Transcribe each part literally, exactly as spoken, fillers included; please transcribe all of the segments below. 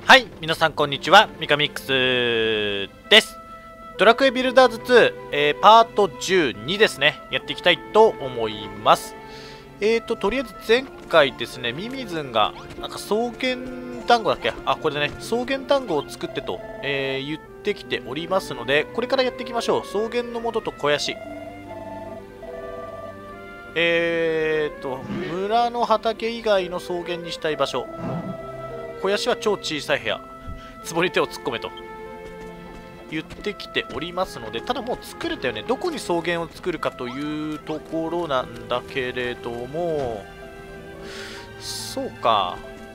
はい、皆さんこんにちは、ミカミックスです。ドラクエビルダーズツー、えー、パートじゅうにですね、やっていきたいと思います。えーと、とりあえず前回ですね、ミミズンが、なんか草原団子だっけあ、これでね、草原団子を作ってと、えー、言ってきておりますので、これからやっていきましょう。草原の元と肥やし。えーと、村の畑以外の草原にしたい場所。肥やしは超小さい部屋。壺に手を突っ込めと言ってきておりますので、ただもう作れたよね。どこに草原を作るかというところなんだけれども、そうか。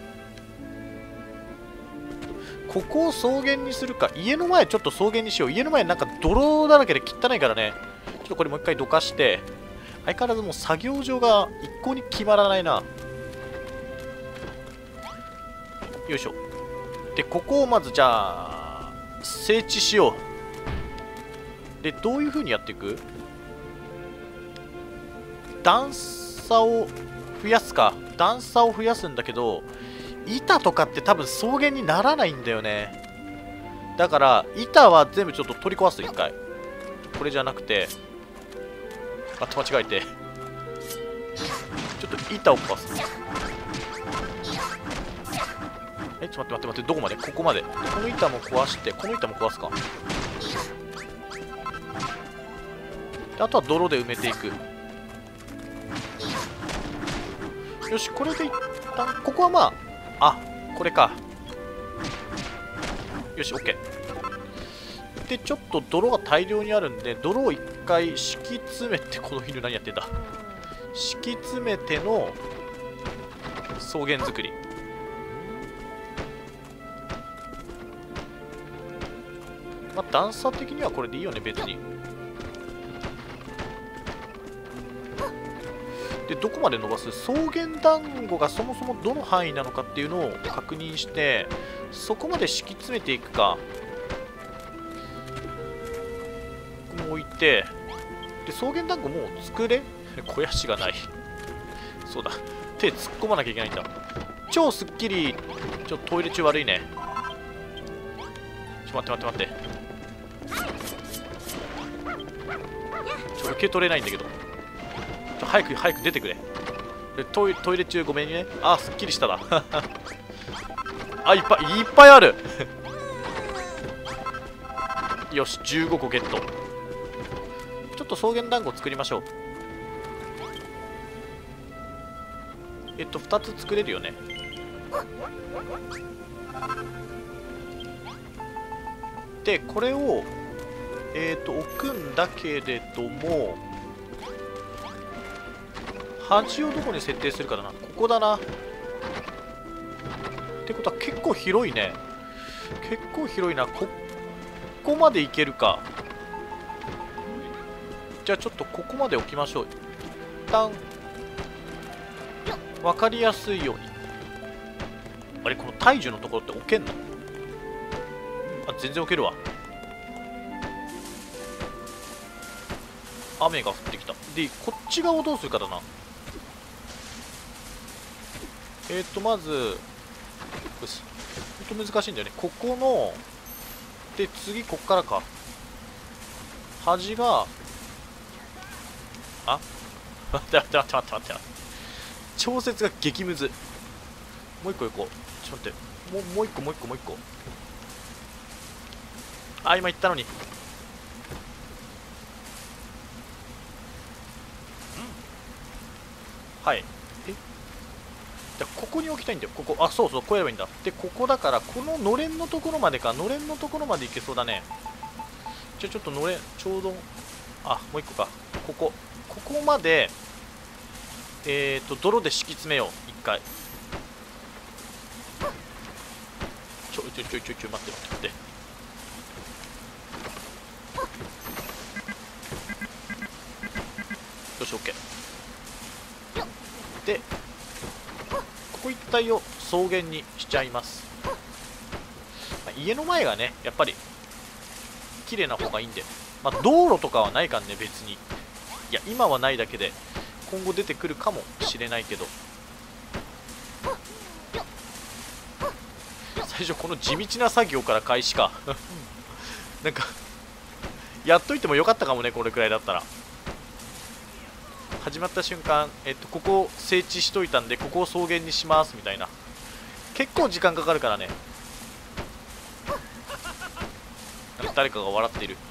ここを草原にするか。家の前ちょっと草原にしよう。家の前なんか泥だらけで汚いからね。ちょっとこれもう一回どかして、相変わらずもう作業場が一向に決まらないな。よいしょ。で、ここをまずじゃあ、整地しよう。で、どういう風にやっていく？段差を増やすか。段差を増やすんだけど、板とかって多分草原にならないんだよね。だから、板は全部ちょっと取り壊す、一回。これじゃなくて、あっと間違えて。ちょっと板を壊す。え、ちょっと待って待って待って、どこまで？ここまで。この板も壊して、この板も壊すか。あとは泥で埋めていく。よし、これで一旦、ここはまあ、あ、これか。よし、OK。で、ちょっと泥が大量にあるんで、泥を一回敷き詰めて、この犬何やってんだ。敷き詰めての草原作り。まあ、段差的にはこれでいいよね、別に。で、どこまで伸ばす？草原団子がそもそもどの範囲なのかっていうのを確認して、そこまで敷き詰めていくか。ここも置いて、で、草原団子もう作れ？肥やしがない。そうだ。手突っ込まなきゃいけないんだ。超スッキリ。ちょっとトイレ中悪いね。ちょっと待って待って待って。ちょ受け取れないんだけど。ちょ早く早く出てくれ。でトイトイレ中ごめんね。あ、すっきりしただ。あ、いっぱいいっぱいある。よし、じゅうごこゲット。ちょっと草原団子作りましょう。えっとふたつ作れるよね。でこれをえっと置くんだけれども、端をどこに設定するかだな。ここだな。ってことは結構広いね。結構広いな。ここまでいけるか。じゃあちょっとここまで置きましょう。一旦分かりやすいように。あれ、この大樹のところって置けんの？あ、全然置けるわ。雨が降ってきた。で、こっち側をどうするかだな。えっと、まず、よし。ほんと難しいんだよね。ここの、で、次、こっからか。端が、あ待って待って待って待って待って。調節が激ムズ。もう一個行こう。ちょっと待って。もう、もう一個、もう一個、もう一個。あ、今言ったのに。はい。えじゃここに置きたいんだよ。ここ。あ、そうそう。こうやればいいんだ。で、ここだから、こののれんのところまでか。のれんのところまで行けそうだね。じゃあちょっとのれん、ちょうど、あ、もう一個か。ここ。ここまで、えっと、泥で敷き詰めよう。一回。ちょいちょいちょいちょいちょい、待って待って待って。よし、OK。で、ここ一帯を草原にしちゃいます。まあ、家の前がね、やっぱり、綺麗な方がいいんで。まあ、道路とかはないからね、別に。いや、今はないだけで、今後出てくるかもしれないけど。 最初この地道な作業から開始かなんかやっといてもよかったかもね、これくらいだったら。始まった瞬間、えっとここを整地しといたんでここを草原にしますみたいな。結構時間かかるからね。なんか誰かが笑っている。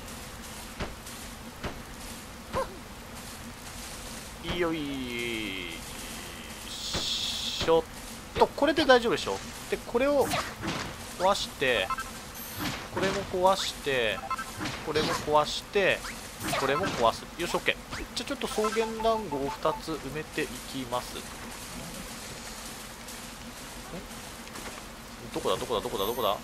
いいよ、いいしょっと。これで大丈夫でしょ。でこれを壊して、これも壊して、これも壊して、これも壊す。よし OK。 じゃあちょっと草原団子をふたつ埋めていきます。んどこだどこだどこだどこだ。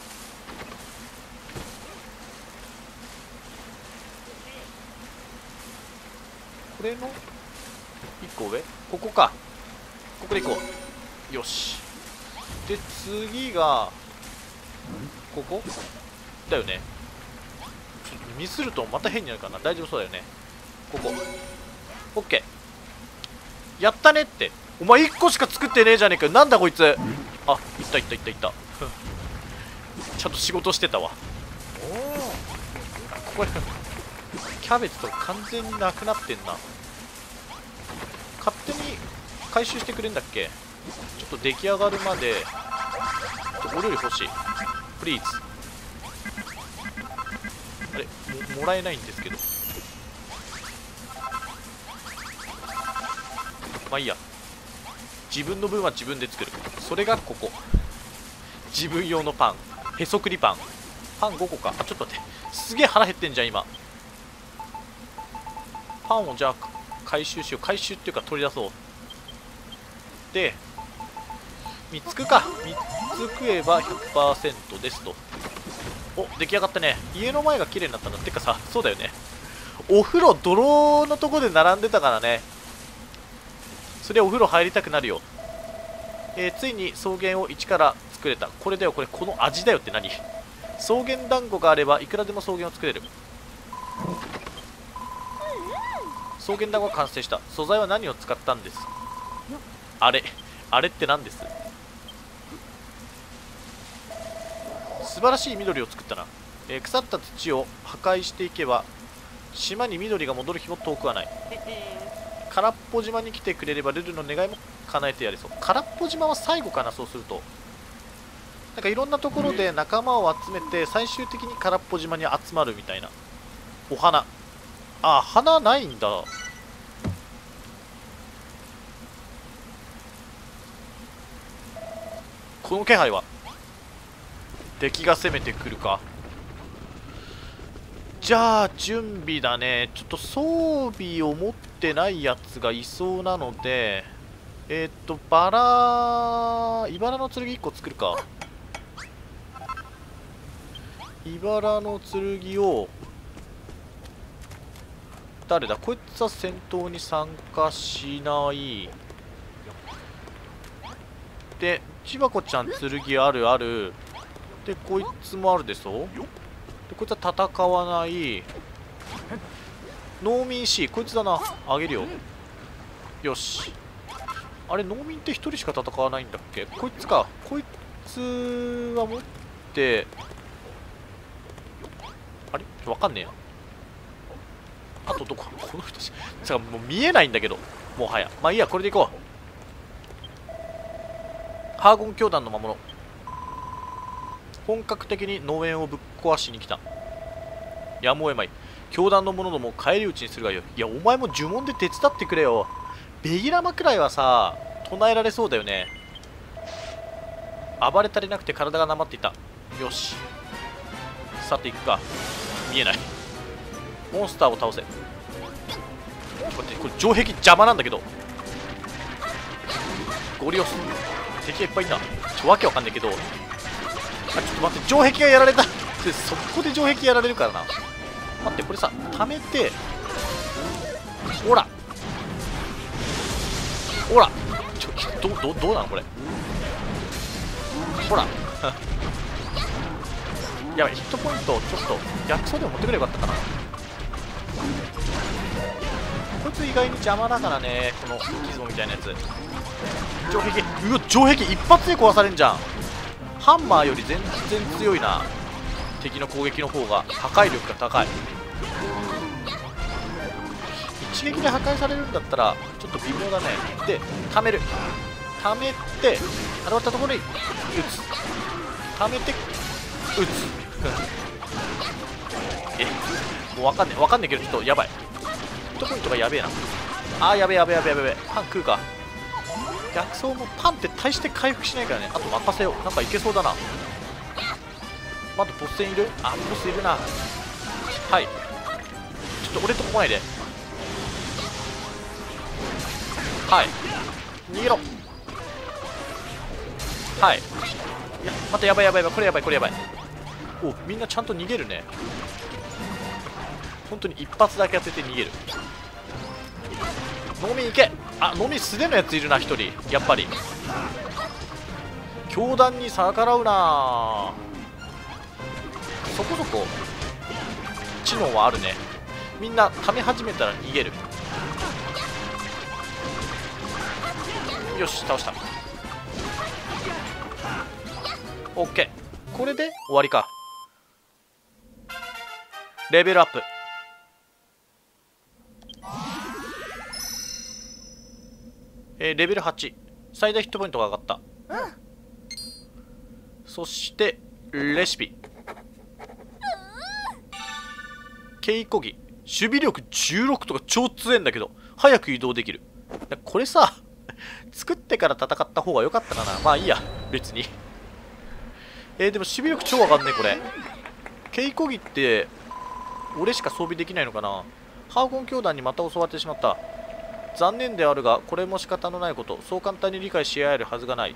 これのいっこ上、ここか。ここで行こう。よし。で次がここだよね。ミスるとまた変になるかな。大丈夫そうだよね。ここ OK。 やったねって。お前いっこしか作ってねえじゃねえかよ。なんだこいつ。あ、いったいったいったいったちゃんと仕事してたわ。これキャベツとか完全になくなってんな。勝手に回収してくれんだっけ。ちょっと出来上がるまでお料理欲しい。プリーズ。あれ も, もらえないんですけど。まあいいや、自分の分は自分で作る。それがここ、自分用のパン、へそくりパン。パンごこか。あ、ちょっと待って、すげえ腹減ってんじゃん今。パンをじゃあ回収しよう。回収っていうか取り出そう。でみっつ食うか。みっつ食えば ひゃくパーセント ですと。お、出来上がったね。家の前が綺麗になったんだ。ってかさ、そうだよね、お風呂泥のとこで並んでたからね。それお風呂入りたくなるよ。えー、ついに草原を一から作れた。これだよ、これ。この味だよって何。草原団子があればいくらでも草原を作れる。草原団子が完成した。素材は何を使ったんです。あれあれって何です。素晴らしい緑を作ったな。えー、腐った土を破壊していけば島に緑が戻る日も遠くはない。空っぽ島に来てくれればルルの願いも叶えてやれそう。空っぽ島は最後かな。そうするとなんかいろんなところで仲間を集めて最終的に空っぽ島に集まるみたいな。お花、あ、花ないんだ。この気配は敵が攻めてくるか。じゃあ準備だね。ちょっと装備を持ってないやつがいそうなので、えー、っとバラ茨の剣いっこ作るか。茨の剣を誰だ。こいつは戦闘に参加しない。で千葉子ちゃん剣あるある。でこいつもあるでしょ。でこいつは戦わない。農民 C こいつだな。あげるよ。よし。あれ農民ってひとりしか戦わないんだっけ。こいつか。こいつは持ってあれわかんねえや。あとどここの人しさもう見えないんだけど、もはや。まあいいや、これでいこう。ハーゴン教団の魔物、本格的に農園をぶっ壊しに来た。やむを得まい。教団の者ども返り討ちにするがよい。いやお前も呪文で手伝ってくれよ。ベギラマくらいはさ唱えられそうだよね。暴れ足りなくて体がなまっていた。よし、さて行くか。見えない。モンスターを倒せ。これこれ城壁邪魔なんだけど。ゴリ押す。敵がいっぱいいた。ちょわけわかんないけど。あ、ちょっと待って、城壁がやられた。でそこで城壁やられるからな。待って、これさ溜めて、ほらほら、ちょどどどうなのこれ。ほらやばい、ヒットポイントちょっと逆走でも持ってくればよかったかな。こいつ意外に邪魔だからね、このギズモみたいなやつ。城壁、うわ城壁一発で壊されんじゃん。 ハンマーより全然強いな。敵の攻撃の方が破壊力が高い。一撃で破壊されるんだったらちょっと微妙だね。で溜める、溜めて当たったところに打つ、溜めて打つえもうわかんねえわかんねえけどちょっとやばい。ヒットポイントがやべえな。あーやべえやべえやべえやべえ。パン食うか。逆走もパンって大して回復しないからね。あと任せよう。なんかいけそうだな。まだボス戦いる？あ、ボスいるな。はい、ちょっと俺とこ来ないで。はい、逃げろ。はい、いやまたやばいやばいやばい。これやばいこれやばい。お、みんなちゃんと逃げるね。本当に一発だけ当てて逃げる。飲み行け。あ、飲み素手のやついるな、一人。やっぱり教団に逆らうな。そこそこ知能はあるね。みんな溜め始めたら逃げる。よし倒した。 OK、 これで終わりか。レベルアップ。えー、レベルはち、最大ヒットポイントが上がった。そしてレシピ、ケイコギ守備力じゅうろくとか超強いんだけど早く移動できる。これさ作ってから戦った方が良かったかな。まあいいや別に。えー、でも守備力超上がんねこれ。ケイコギって俺しか装備できないのかな。ハーゴン教団にまた襲われてしまった。残念であるがこれも仕方のないこと。そう簡単に理解し合えるはずがない。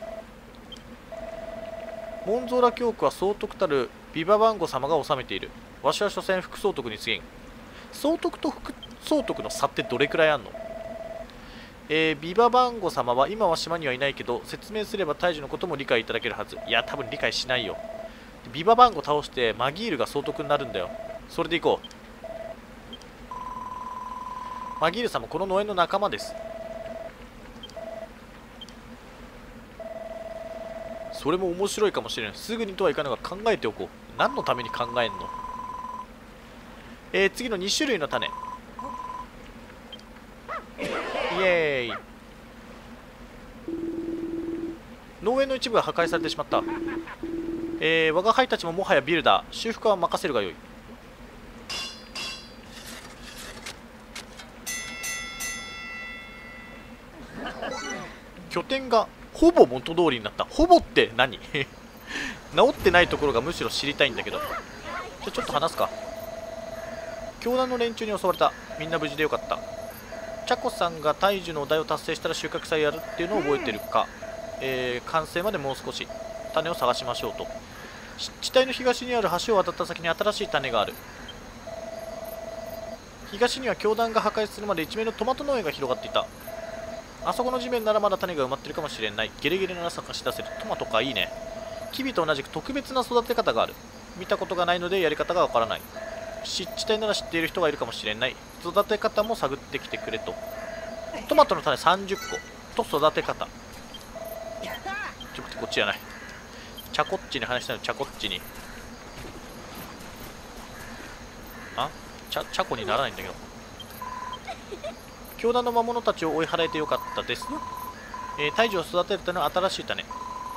モンゾーラ教区は総督たるビババンゴ様が治めている。わしは所詮副総督に過ぎん。総督と副総督の差ってどれくらいあんの？えー、ビババンゴ様は今は島にはいないけど説明すれば大樹のことも理解いただけるはず。いや多分理解しないよ。ビババンゴ倒してマギールが総督になるんだよ。それでいこう。マギール様この農園の仲間です。それも面白いかもしれない。すぐにとはいかないが考えておこう。何のために考えんの？えー、次のに種類の種。イエーイ。農園の一部が破壊されてしまった。えー、我が輩たちももはやビルダー。修復は任せるがよい。拠点がほぼ元通りになった。ほぼって何？治ってないところがむしろ知りたいんだけど。じゃあちょっと話すか。教団の連中に襲われた。みんな無事でよかった。チャコさんが大樹のお題を達成したら収穫祭やるっていうのを覚えてるか。えー、完成までもう少し。種を探しましょうと。地帯の東にある橋を渡った先に新しい種がある。東には教団が破壊するまで一面のトマト農園が広がっていた。あそこの地面ならまだ種が埋まってるかもしれない。ゲレゲレなら探し出せる。トマトか、いいね。キビと同じく特別な育て方がある。見たことがないのでやり方がわからない。湿地帯なら知っている人がいるかもしれない。育て方も探ってきてくれと。トマトの種さんじゅっこと育て方。ちょっとこっちじゃない。チャコッチに話したの。チャコッチに。あチャチャコにならないんだけど。教団の魔物たちを追い払えてよかったです。えー、大樹を育てるための新しい種。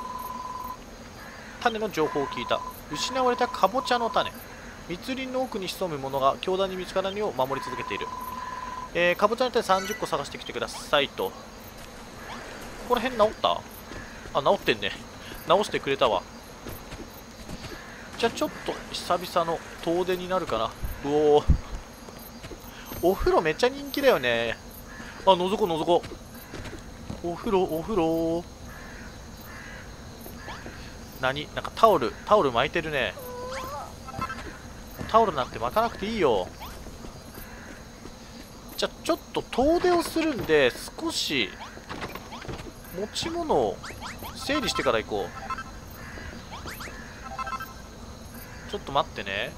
種の情報を聞いた。失われたカボチャの種。密林の奥に潜むものが教団に見つからないよう守り続けている。えー、カボチャの種さんじゅっこ探してきてくださいと。ここら辺治った？あ、治ってんね。直してくれたわ。じゃあちょっと久々の遠出になるかな。うおー、お風呂めっちゃ人気だよね。あ、のぞこのぞこ。お風呂お風呂。何なんかタオルタオル巻いてるね。タオルなんて巻かなくていいよ。じゃあちょっと遠出をするんで少し持ち物を整理してから行こう。ちょっと待ってね。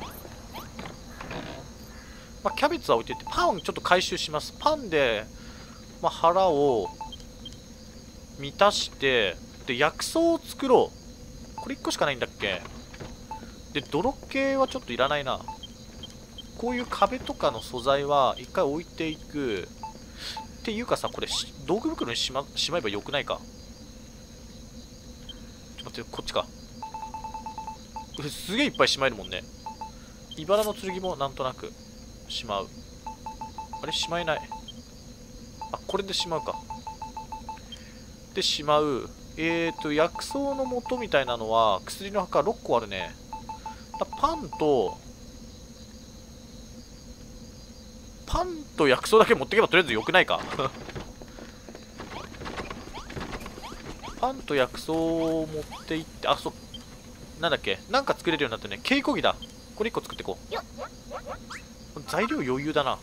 まあ、キャベツは置いてってパンちょっと回収します。パンで、まあ、腹を満たしてで薬草を作ろう。 これいっこしかないんだっけ。で泥系はちょっといらないな。こういう壁とかの素材は一回置いていく。っていうかさ、これ道具袋にしま、しまえばよくないか。ちょっと待って、こっちか。すげえいっぱいしまえるもんね。茨の剣もなんとなくしまう。あれしまえない。あ、これでしまうか。でしまう。えーと薬草の素みたいなのは薬の墓ろっこあるね。パンとパンと薬草だけ持ってけばとりあえずよくないか。パンと薬草を持っていって、あ、そうなんだっけ、なんか作れるようになったね。稽古着だ。これいっこ作っていこう。材料余裕だな。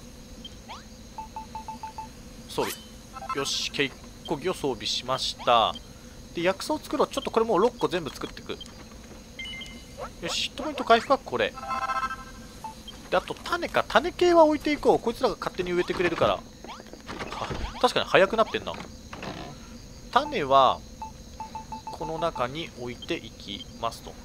装備よし、稽古着を装備しました。で薬草を作ろう。ちょっとこれもうろっこ全部作っていく。よし、ヒットポイント回復はこれで、あと種か。種系は置いていこう。こいつらが勝手に植えてくれるから。は確かに早くなってんな。種はこの中に置いていきますと。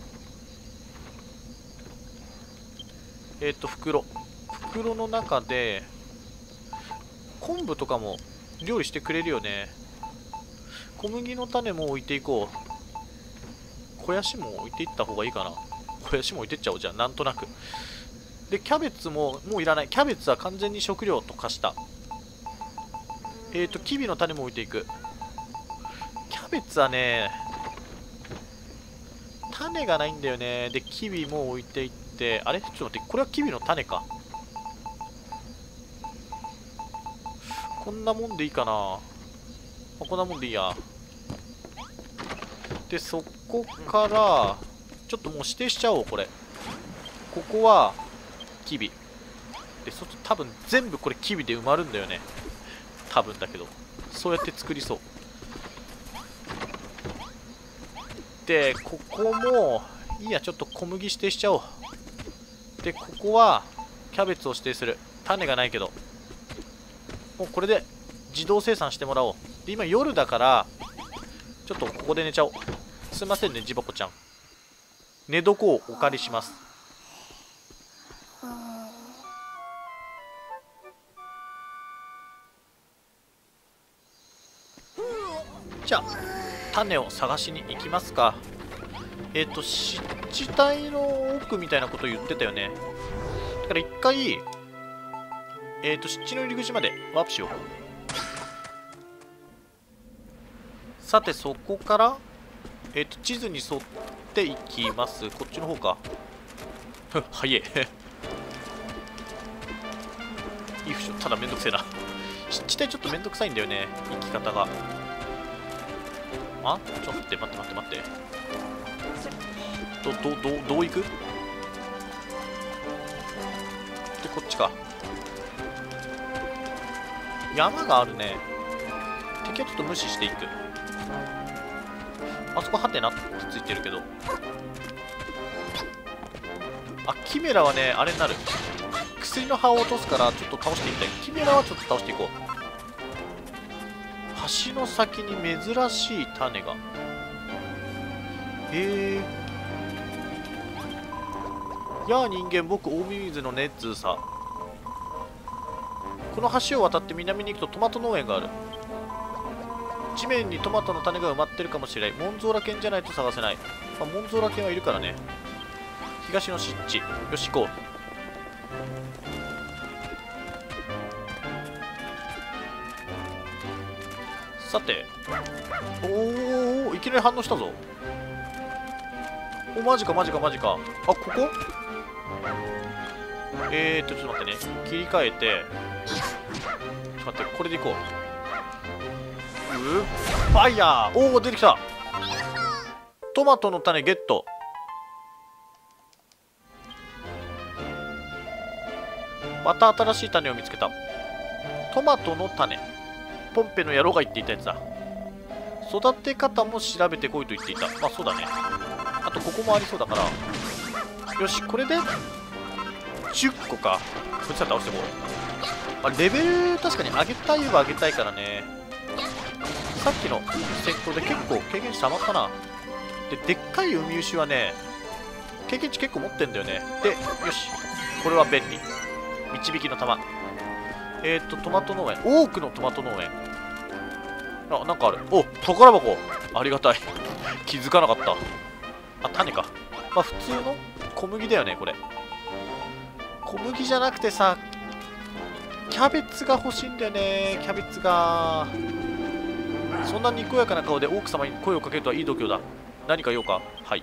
えっと袋袋の中で昆布とかも料理してくれるよね。小麦の種も置いていこう。肥やしも置いていった方がいいかな。肥やしも置いてっちゃおう。じゃあなんとなくで、キャベツももういらない。キャベツは完全に食料と化した。えっとキビの種も置いていく。キャベツはね種がないんだよね。でキビも置いていって、あれちょっと待って、これはキビの種か。こんなもんでいいかな。あ、こんなもんでいいや。でそこからちょっともう指定しちゃおう。これここはキビで、そうすると多分全部これキビで埋まるんだよね。多分だけどそうやって作りそう。でここもいいや、ちょっと小麦指定しちゃおう。でここはキャベツを指定する。種がないけどもうこれで自動生産してもらおう。で今夜だからちょっとここで寝ちゃおう。すいませんねジバコちゃん、寝床をお借りします。じゃあ種を探しに行きますか。えっ、ー、と湿地帯の奥みたいなこと言ってたよね。だから一回えっ、ー、と湿地の入り口までワープしよう。さてそこからえっ、ー、と地図に沿っていきます。こっちの方か。早え。いいふしょ。ただめんどくせえな。湿地帯ちょっとめんどくさいんだよね、行き方が。あ、ちょっと待って待って待って待って。ど、ど、ど、どう行く？で、こっちか。山があるね。敵はちょっと無視していく。あそこハテナってついてるけど。あ、キメラはね、あれになる。薬の葉を落とすから、ちょっと倒していきたい。キメラはちょっと倒していこう。橋の先に珍しい種が。へえ。やあ人間、僕大ミミズのネッツーさ。この橋を渡って南に行くとトマト農園がある。地面にトマトの種が埋まってるかもしれない。モンゾーラ犬じゃないと探せない。まあ、モンゾーラ犬はいるからね。東の湿地。よし行こう。さて、おお、いきなり反応したぞ。お、マジかマジかマジか。あ、ここえーっとちょっと待ってね、切り替えて、ちょっと待って、これでいこう。うっファイヤー。おお、出てきた。トマトの種ゲット。また新しい種を見つけた。トマトの種、ポンペの野郎が言っていたやつだ。育て方も調べてこいと言っていた。まあそうだね。あとここもありそうだから。よし、これでじゅっこか。こっちは倒していこう。まあ、レベル確かに上げたいは上げたいからね。さっきの戦闘で結構経験値溜まったな。 ででっかいウミウシはね経験値結構持ってんだよね。でよし、これは便利。導きの玉。えっ、ー、とトマト農園、多くのトマト農園。あ、なんかある。お、宝箱。ありがたい。気づかなかった。あ、種か。まあ普通の小麦だよねこれ。小麦じゃなくてさ、キャベツが欲しいんだよね。キャベツが。そんなにこやかな顔で奥様に声をかけるとはいい度胸だ。何か用か。はい。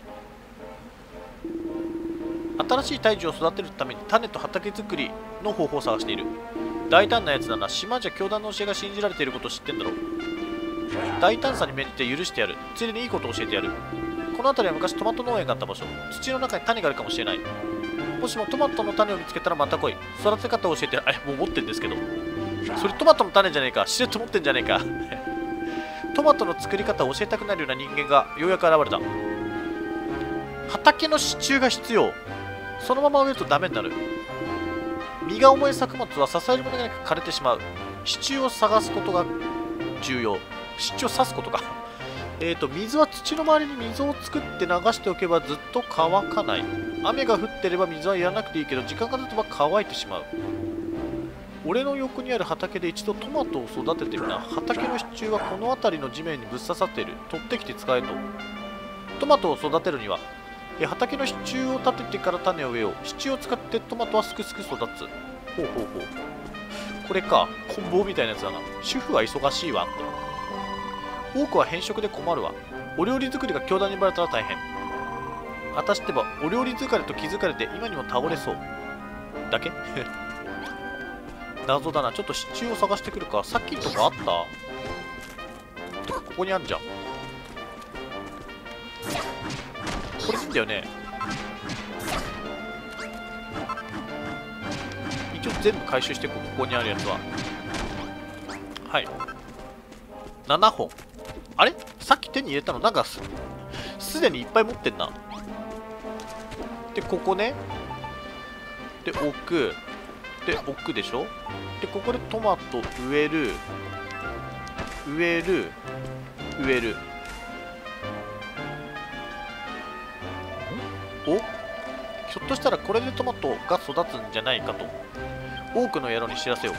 新しい胎児を育てるために種と畑作りの方法を探している。大胆なやつだな。島じゃ教団の教えが信じられていることを知ってんだろう。大胆さに免じて許してやる。ついでにいいことを教えてやる。この辺りは昔トマト農園があった場所。土の中に種があるかもしれない。もしもトマトの種を見つけたらまた来い。育て方を教えてやる。あ、もう持ってんですけど。それトマトの種じゃねえか。しれっと持ってんじゃねえか。トマトの作り方を教えたくなるような人間がようやく現れた。畑の支柱が必要。そのまま植えるとダメになる。実が重い作物は支えるものがなく枯れてしまう。支柱を探すことが重要。支柱を刺すことか。えーと、水は土の周りに溝を作って流しておけばずっと乾かない。雨が降ってれば水はいらなくていいけど、時間が経てば乾いてしまう。俺の横にある畑で一度トマトを育ててみな。畑の支柱はこの辺りの地面にぶっ刺さっている。取ってきて使えと。トマトを育てるには、え畑の支柱を立ててから種を植えよう。支柱を使ってトマトはすくすく育つ。ほうほうほう。これか。棍棒みたいなやつだな。主婦は忙しいわって。多くは変色で困るわ。お料理作りが教団にバレたら大変。私ってばお料理疲れと気づかれて今にも倒れそう。だけ謎だな。ちょっと支柱を探してくるか。さっきとかあった？てかここにあんじゃん。これいいんだよね。一応全部回収してこう。ここにあるやつは。はい。ななほん。あれさっき手に入れたのなんかす、すでにいっぱい持ってんな。で、ここね。で、置く。で、置くでしょ。で、ここでトマト植える。植える。植える。お？ひょっとしたらこれでトマトが育つんじゃないかと。多くの野郎に知らせよう。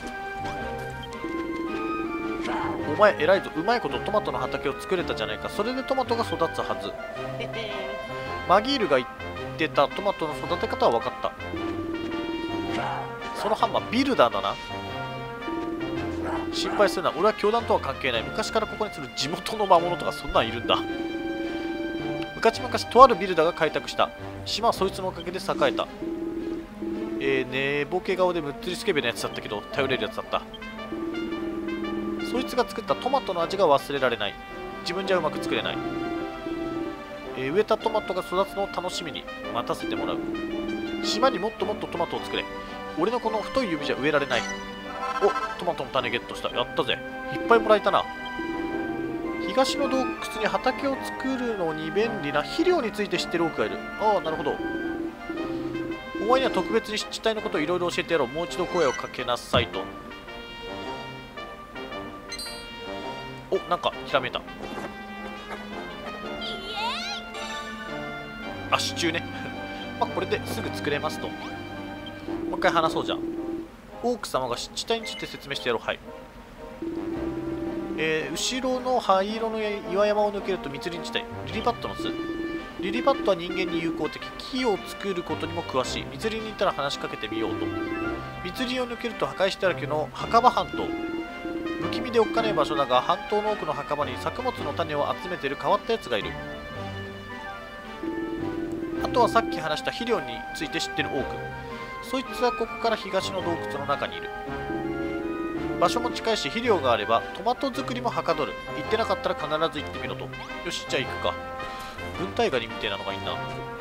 お前偉いぞ。うまいことトマトの畑を作れたじゃないか。それでトマトが育つはず。マギールが言ってたトマトの育て方は分かった。そのハンマービルダーだな。心配するな。俺は教団とは関係ない。昔からここに住む地元の魔物とかそんなんいるんだ。昔々とあるビルダーが開拓した。島はそいつのおかげで栄えた。えー、寝ぼけ顔でむっつりスケベなやつだったけど頼れるやつだった。そいつが作ったトマトの味が忘れられない。自分じゃうまく作れない。えー、植えたトマトが育つのを楽しみに待たせてもらう。島にもっともっとトマトを作れ。俺のこの太い指じゃ植えられない。お、トマトの種ゲットした。やったぜ。いっぱいもらえたな。東の洞窟に畑を作るのに便利な肥料について知ってる多くがいる。ああ、なるほど。お前には特別に湿地帯のことをいろいろ教えてやろう。もう一度声をかけなさいと。お、なんかひらめいた。あ、支柱ね。まあこれですぐ作れますと。もう一回話そうじゃん。オーク様が湿地帯について説明してやろう。はい。えー、後ろの灰色の岩山を抜けると密林地帯。リリパットの巣。リリパットは人間に友好的。木を作ることにも詳しい。密林に行ったら話しかけてみようと。密林を抜けると破壊してあるけど墓場半島。不気味でおっかねえ場所だが、半島の奥の墓場に作物の種を集めている変わったやつがいる。あとはさっき話した肥料について知ってる多く。そいつはここから東の洞窟の中にいる。場所も近いし肥料があればトマト作りもはかどる。行ってなかったら必ず行ってみろと。よし、じゃあ行くか。軍隊ガニみたいなのがいいな。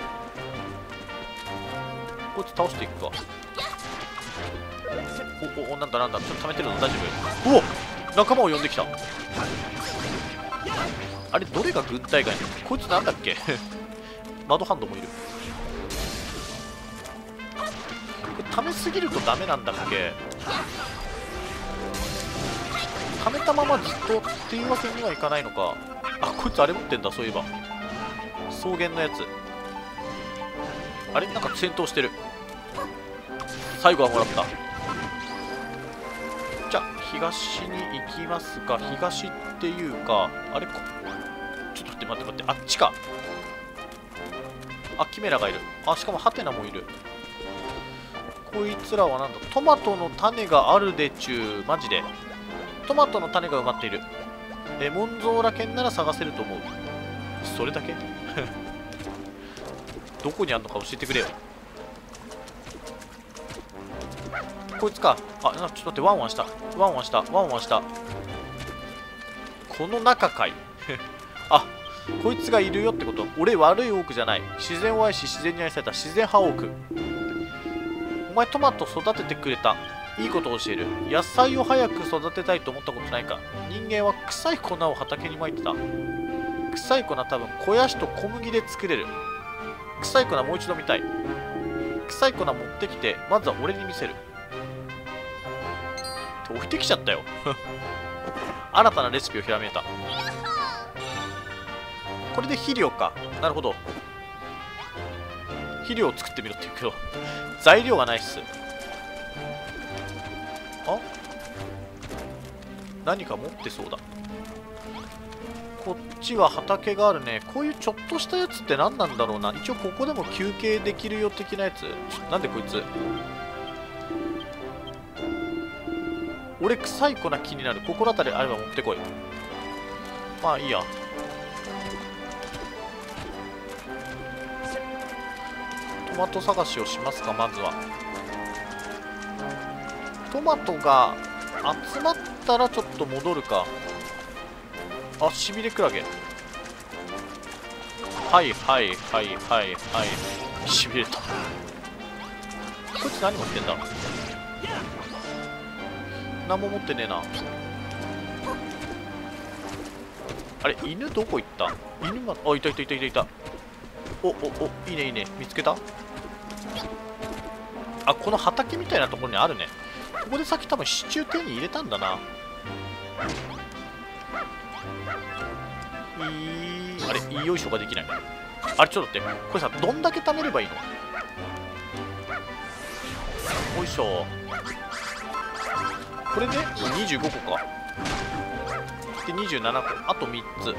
こいつ倒していくか。おお、なんだなんだ、ちょっと溜めてるの大丈夫？おお、仲間を呼んできた。あれ、どれが軍隊ガニ？こいつなんだっけ？マドハンドもいる。これ溜めすぎるとダメなんだっけ？溜めたままずっとっていうわけにはいかないのか。あ、こいつあれ持ってんだ、そういえば。 草原のやつ。あれなんか戦闘してる。最後はもらった。じゃあ東に行きますか。東っていうかあれこちょっと待って待って待って、あっちか。あ、キメラがいる。あ、しかもハテナもいる。こいつらはなんだ、トマトの種があるでちゅう。マジでトマトの種が埋まっている。えモンゾーラ県なら探せると思う。それだけどこにあるのか教えてくれよ。こいつか。あ、ちょっと待って、ワンワンした。ワンワンした。ワンワンした。この中かい。あ、こいつがいるよってこと。俺悪いオークじゃない。自然を愛し自然に愛された自然派オーク。お前トマト育ててくれた。いいことを教える。野菜を早く育てたいと思ったことないか。人間は臭い粉を畑にまいてた。臭い粉多分肥やしと小麦で作れる。臭い粉もう一度見たい。臭い粉持ってきてまずは俺に見せる。置いてきちゃったよ。新たなレシピをひらめいた。これで肥料か。なるほど。肥料を作ってみろって言うけど材料がないっす。あ、何か持ってそうだ。こっちは畑があるね。こういうちょっとしたやつって何なんだろうな。一応ここでも休憩できるよ的なやつ。なんでこいつ。俺臭い粉気になる。心当たりあれば持ってこい。まあいいや。トマト探しをしますか。まずはトマトが集まったらちょっと戻るか。あ、しびれクラゲ。はいはいはいはいはいしびれた。こいつ何持ってんだ。何も持ってねえな。あれ犬どこ行った。犬が、あ、いたいたいたいたいた。おおお、いいねいいね。見つけた。あ、この畑みたいなところにあるね。ここでさっき多分支柱手に入れたんだな。いい、あれよいしょができない。あれちょっと待って、これさどんだけ貯めればいいの。よいしょ。これでにじゅうごこか。でにじゅうななこ、あとみっつ。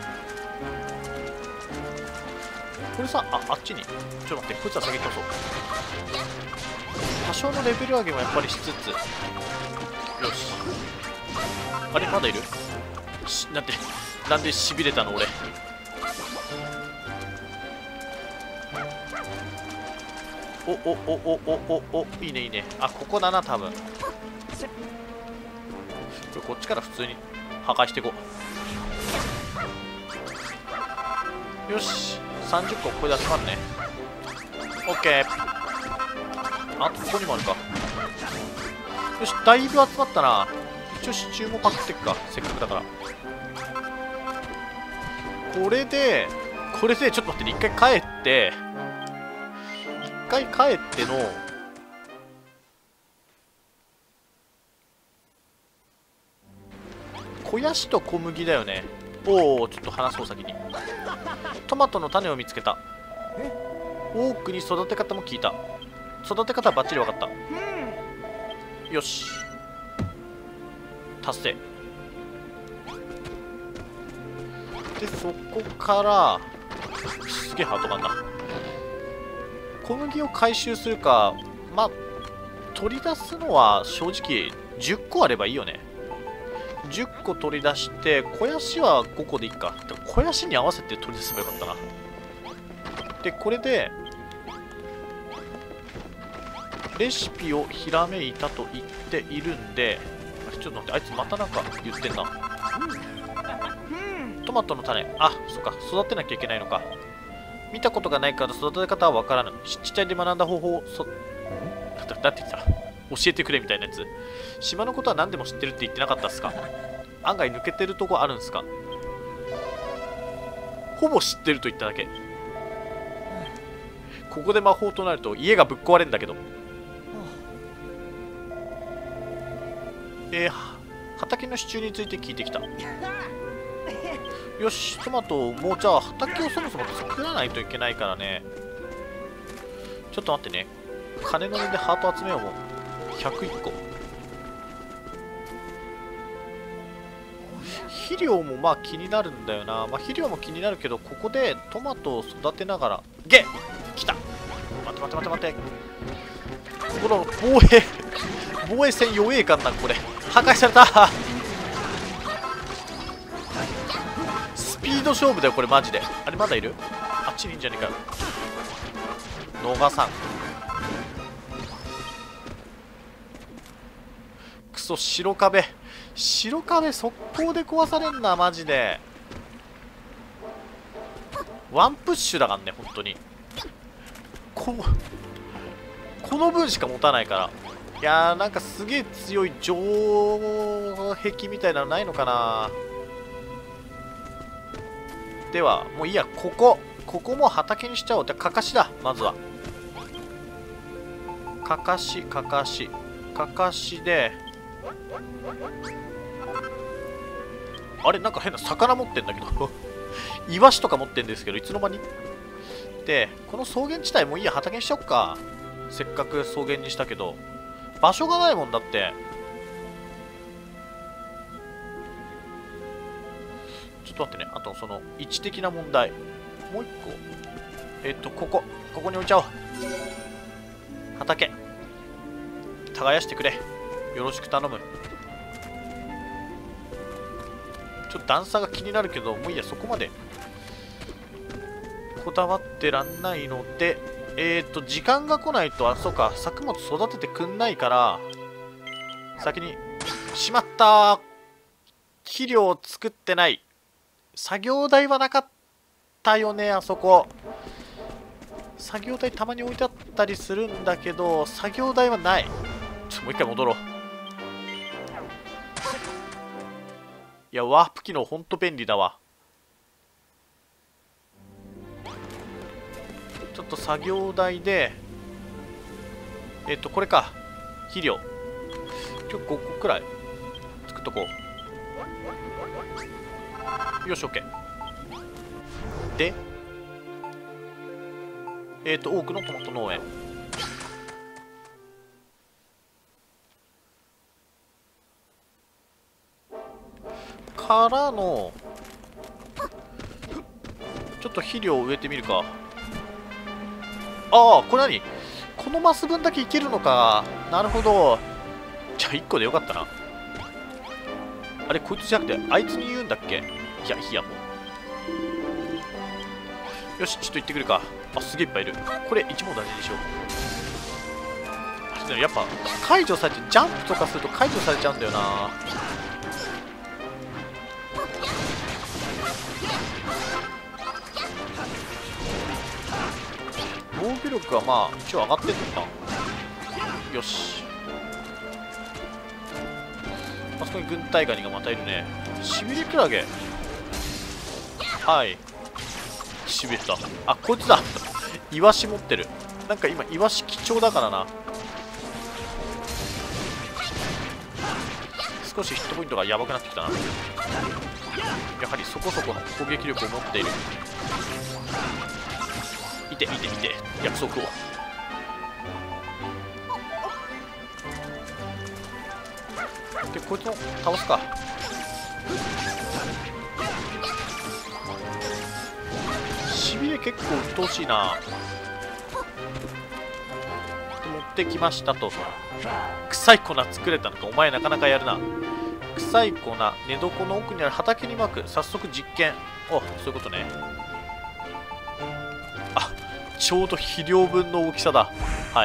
これさ、あ、あっちにちょっと待って、こいつは先に通そう。多少のレベル上げもやっぱりしつつ。よし。あれまだいるし、なんでなんでしびれたの俺。おおおおおおお、いいねいいね。あ、ここだな多分。こっちから普通に破壊していこう。よし、さんじゅっここれで集まるね。オッケー。あとここにもあるか。よし、だいぶ集まったな。一応支柱もパクっていくか、せっかくだから。これでこれでちょっと待ってね、一回帰って一回帰っての肥やしと小麦だよね。おお、ちょっと話そう先に。トマトの種を見つけた。多くに育て方も聞いた。育て方はバッチリ分かった。よし、達成で、そこからすげえハートなんだ。小麦を回収するか。まあ取り出すのは正直じゅっこあればいいよね。じゅっこ取り出して、肥やしはごこでいいか。肥やしに合わせて取り出せばよかったな。でこれでレシピをひらめいたと言っているんで、あれちょっと待って、あいつまたなんか言ってんな。トマトの種、あ、そっか、育てなきゃいけないのか。見たことがないから育て方はわからぬ。ちっちゃいで学んだ方法をそんだって言ってた、教えてくれみたいなやつ。島のことは何でも知ってるって言ってなかったっすか。案外抜けてるとこあるんすか。ほぼ知ってると言っただけ。ここで魔法となると家がぶっ壊れるんだけど。えー、畑の支柱について聞いてきた。 よし、トマトもうじゃあ畑をそもそも作らないといけないからね。ちょっと待ってね。金のりでハート集めようもう。ひゃくいっこ。肥料もまあ気になるんだよな。まあ肥料も気になるけど、ここでトマトを育てながら。ゲッ来た。待って待って待って待って。この防衛、防衛線弱えかんな、これ。破壊された。スピード勝負だよ、これマジで。あれまだいる？あっちにいんじゃねえかよ。逃さん。クソ、白壁。白壁速攻で壊されんな、マジで。ワンプッシュだからね、本当に。ここの分しか持たないから。いやー、なんかすげえ強い城壁みたいなのないのかな。では、もういいや、ここ。ここも畑にしちゃおう。で、かかしだ、まずは。かかし、かかし。かかしで、あれなんか変な魚持ってんだけど。イワシとか持ってんですけど、いつの間に。で、この草原地帯もいいや、畑にしちゃおっか。せっかく草原にしたけど。場所がないもんだって。ちょっと待ってね。あと、その、位置的な問題。もう一個。えっと、ここ。ここに置いちゃおう。畑。耕してくれ。よろしく頼む。ちょっと段差が気になるけど、もういいや、そこまで。こだわってらんないので、えっと、時間が来ないと、あ、そうか、作物育ててくんないから、先に、しまったー。肥料を作ってない。作業台はなかったよね、あそこ。作業台たまに置いてあったりするんだけど、作業台はない。ちょっともう一回戻ろう。いや、ワープ機能ほんと便利だわ。ちょっと作業台で、えっと、これか。肥料。今日ごこくらい作っとこう。よし、OK。で、えっと、多くのトマト農園。からの、ちょっと肥料を植えてみるか。ああ、これ何？このマス分だけいけるのか。なるほど。じゃあいっこでよかったな。あれ、こいつじゃなくて、あいつに言うんだっけ？いや、いいや、もう。よし、ちょっと行ってくるか。あ、すげえいっぱいいる。これ、一網大事にしよう。でもやっぱ、解除されて、ジャンプとかすると解除されちゃうんだよな。防御力はまあ一応上がってんのか。よし、あそこに軍隊ガニがまたいるね。しびれクラゲ。はい、しびれた。あ、こいつだ。イワシ持ってる。なんか今イワシ貴重だからな。少しヒットポイントがやばくなってきたな。やはりそこそこの攻撃力を持っている。いていていて、約束を。で、こいつも倒すか。しびれ結構鬱陶しいな。で、持ってきましたと。臭い粉作れたのか。お前なかなかやるな。臭い粉、寝床の奥にある畑にまく。早速実験。お、そういうことね。あ、ちょうど肥料分の大きさだ。はい。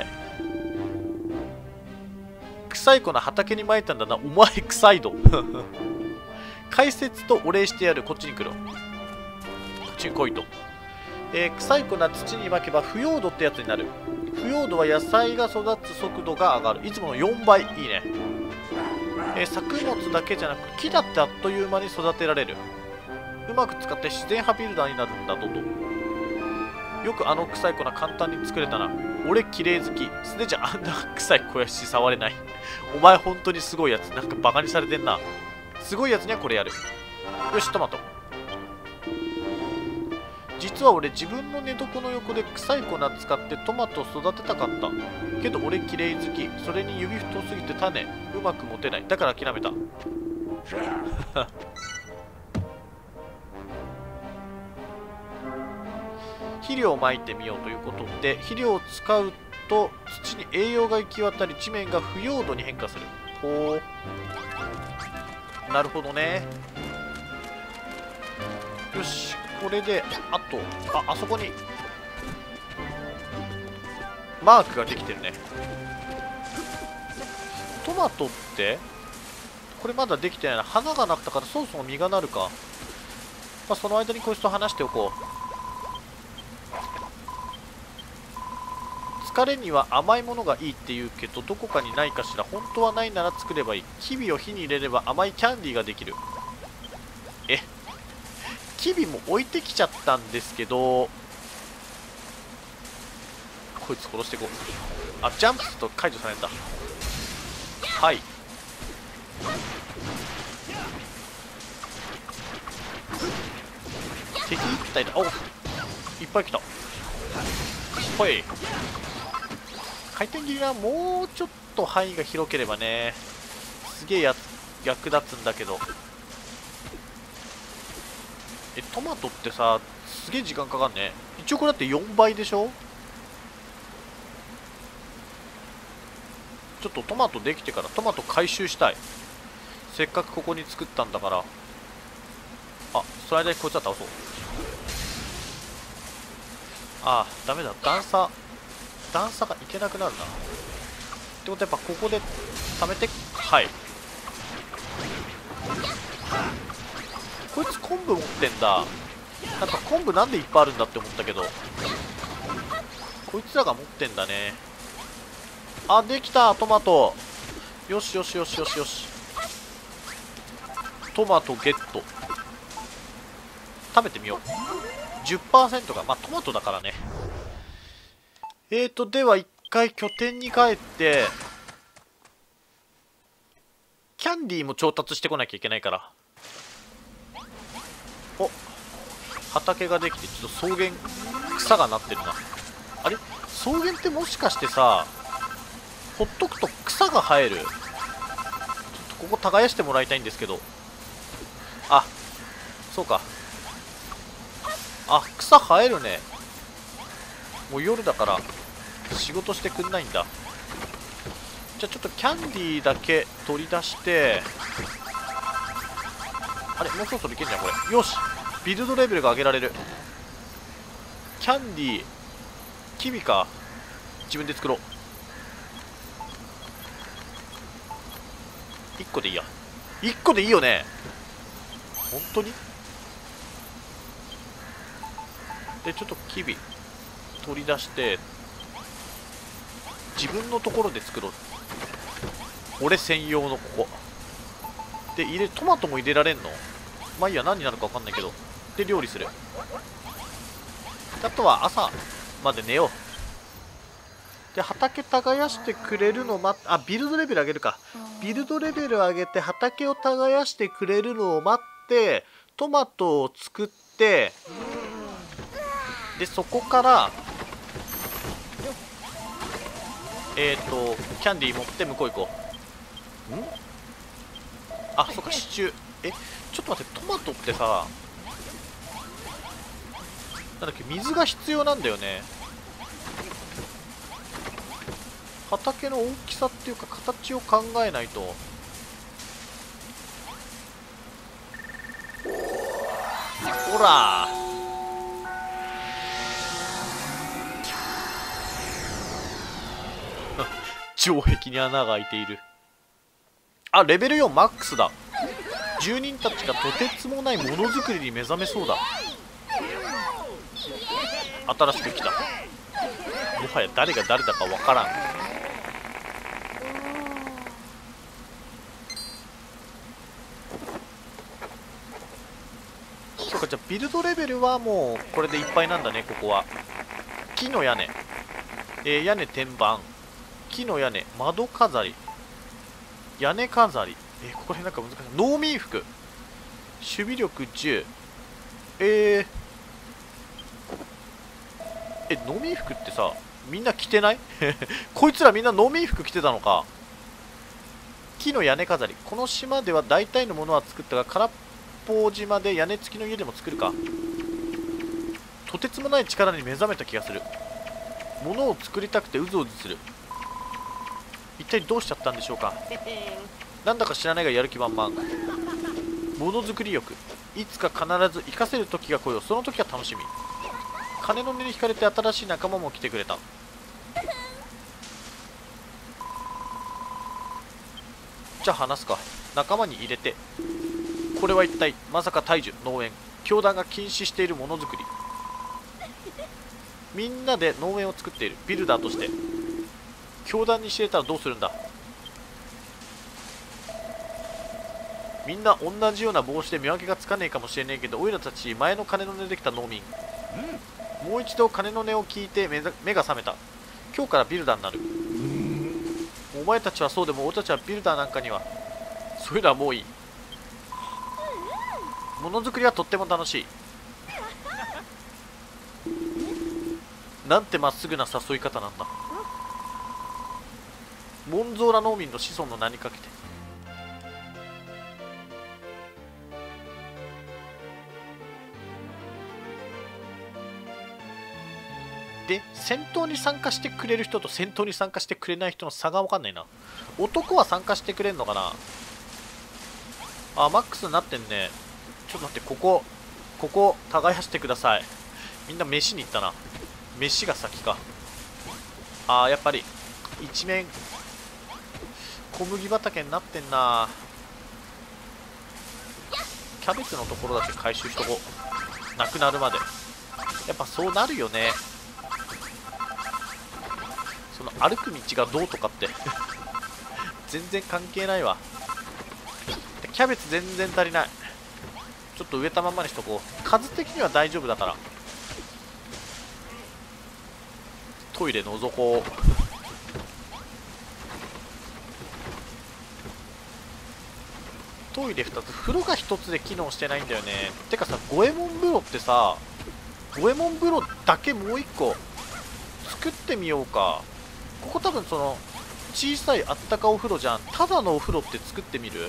臭い粉畑にまいたんだな。お前臭いど。解説とお礼してやる。こっちに来る。こっちに来いと。えー、臭い粉土にまけば腐葉土ってやつになる。腐葉土は野菜が育つ速度が上がる。いつものよんばい。いいね。えー、作物だけじゃなく木だってあっという間に育てられる。うまく使って自然派ビルダーになるんだとと。よくあの臭い粉簡単に作れたな。俺綺麗好き。素手じゃあんな臭い肥やし触れない。お前本当にすごいやつ。なんかバカにされてんな。すごいやつにはこれやる。よし、トマト。 実は俺自分の寝床の横で臭い粉使ってトマトを育てたかった。けど俺綺麗好き。それに指太すぎて種うまく持てない。だから諦めた。肥料をまいてみようということで、肥料を使うと土に栄養が行き渡り地面が腐葉土に変化する。ほう、なるほどね。よし、これであとああそこにマークができてるね。トマトってこれまだできてないな。花がなったからそろそろ実がなるか。まあ、その間にこいつと話しておこう。疲れには甘いものがいいって言うけど、どこかにないかしら。本当はないなら作ればいい。キビを火に入れれば甘いキャンディーができる。え、キビも置いてきちゃったんですけど、こいつ殺していこう。あ、ジャンプすると解除された。はい、敵一体だ。お、いっぱい来た。ほい、回転切りはもうちょっと範囲が広ければね、すげえや役立つんだけど。え、トマトってさ、すげえ時間かかんね。一応これだってよんばいでしょ。ちょっとトマトできてからトマト回収したい。せっかくここに作ったんだから。あ、その間にこいつは倒そう。ああ、ダメだ。段差段差がいけなくなるな。ってことはやっぱここで貯めて、はい、こいつ昆布持ってんだ。なんか昆布なんでいっぱいあるんだって思ったけど、こいつらが持ってんだね。あ、できた。トマト。よしよしよしよしよし。トマトゲット。食べてみよう。 じゅっパーセント がまあトマトだからね。えーとでは一回拠点に帰ってキャンディーも調達してこなきゃいけないから。お、畑ができて、ちょっと草原草がなってるな。あれ、草原ってもしかしてさ、ほっとくと草が生える？ちょっとここ耕してもらいたいんですけど。あ、そうか。あ、草生えるね。もう夜だから仕事してくんないんだ。じゃあちょっとキャンディーだけ取り出して、あれ、もうそろそろいけんじゃんこれ。よし、ビルドレベルが上げられる。キャンディーキビか、自分で作ろう。いっこでいいや。いっこでいいよね、本当に。でちょっとキビ取り出して自分のところで作ろう。俺専用のここで入れ、トマトも入れられんの？まあいいや、何になるか分かんないけど。で料理する。あとは朝まで寝よう。で畑耕してくれるの待っ、あ、ビルドレベル上げるか。ビルドレベル上げて畑を耕してくれるのを待って、トマトを作って、でそこからえっとキャンディー持って向こう行こう。ん、あ、そっか、シチュー。え、ちょっと待って、トマトってさ、なんだっけ、水が必要なんだよね。畑の大きさっていうか形を考えないと。ほら城壁に穴が開いている。あ、レベルよんマックスだ。住人たちがとてつもないものづくりに目覚めそうだ。新しく来た。もはや誰が誰だかわからん。そうか、じゃあビルドレベルはもうこれでいっぱいなんだね。ここは木の屋根、えー、屋根天板、木の屋根、窓飾り、屋根飾り、えー、ここら辺なんか難しい。農民服、守備力じゅう、えー、 え、農民服ってさ、みんな着てないこいつらみんな農民服着てたのか。木の屋根飾り。この島では大体のものは作ったが、空っぽ島で屋根付きの家でも作るか。とてつもない力に目覚めた気がする。物を作りたくてうずうずする。一体どうしちゃったんでしょうか。なんだか知らないがやる気満々。ものづくり欲。いつか必ず活かせる時が来よう。その時は楽しみ。金の音に惹かれて新しい仲間も来てくれた。じゃあ話すか。仲間に入れて。これは一体まさか大樹農園教団が禁止しているものづくり。みんなで農園を作っているビルダーとして教団に知れたらどうするんだ。みんな同じような帽子で見分けがつかねえかもしれねえけど、おいらたち前の金の音できた農民、うん、もう一度金の音を聞いて目目が覚めた。今日からビルダーになる。お前たちはそうでも俺たちはビルダーなんかには。そういうのはもういい。ものづくりはとっても楽しい。なんてまっすぐな誘い方なんだ。モンゾーラ農民の子孫の名にかけて。で、戦闘に参加してくれる人と戦闘に参加してくれない人の差が分かんないな。男は参加してくれんのかな。あ、マックスになってんね。ちょっと待って、ここここ耕してください。みんな飯に行ったな。飯が先か。あー、やっぱり一面小麦畑になってんな。キャベツのところだけ回収しとこう。なくなるまで。やっぱそうなるよね。その歩く道がどうとかって全然関係ないわ。キャベツ全然足りない。ちょっと植えたままにしとこう。数的には大丈夫だから。トイレ覗こう。トイレふたつ、風呂がひとつで機能してないんだよね。てかさ、五右衛門風呂ってさ、五右衛門風呂だけもういっこ作ってみようか。ここ多分その小さいあったかお風呂じゃん。ただのお風呂って作ってみる。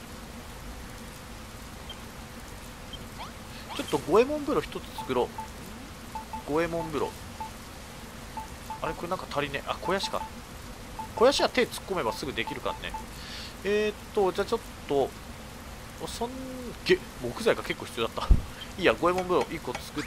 ちょっと五右衛門風呂ひとつ作ろう。五右衛門風呂、あれこれなんか足りねえ。あ、肥やしか。肥やしは手突っ込めばすぐできるからね。えー、っとじゃあちょっとそんげ木材が結構必要だったいいや、五右衛門風呂いっこ作って、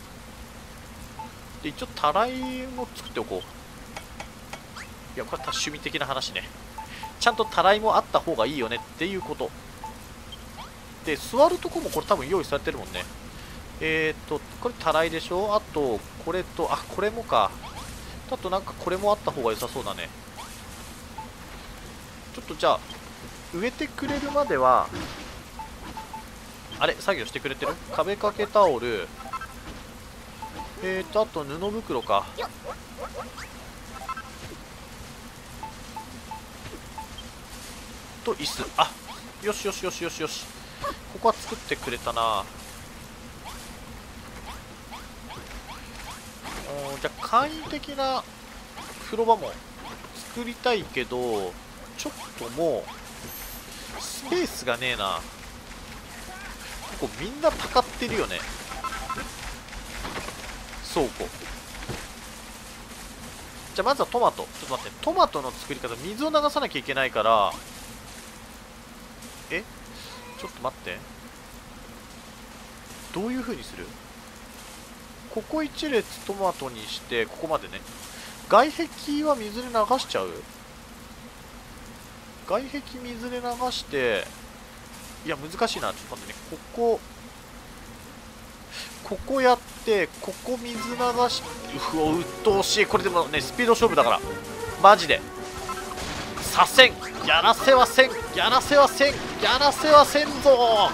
で一応たらいも作っておこう。いや、これは趣味的な話ね。ちゃんとたらいもあった方がいいよねっていうことで、座るとこもこれ多分用意されてるもんね。えー、っとこれたらいでしょ。あとこれと、あ、これもか。あとなんかこれもあった方が良さそうだね。ちょっとじゃあ植えてくれるまではあれ作業してくれてる。壁掛けタオル、えーとあと布袋か。と椅子。あ、よしよしよしよしよし。ここは作ってくれたな。じゃあ簡易的な風呂場も作りたいけど、ちょっともうスペースがねえな。ここみんなたかってるよね、倉庫。じゃあまずはトマト。ちょっと待って、トマトの作り方、水を流さなきゃいけないから、えちょっと待って、どういう風にする。ここ一列トマトにして、ここまでね。外壁は水で流しちゃう。外壁水で流して、いや難しいな。ちょっと待ってね、ここここやって、ここ水流し、うわ、うっとうしい。これでもね、スピード勝負だからマジでさせん。やらせはせん、やらせはせん、やらせはせんぞ。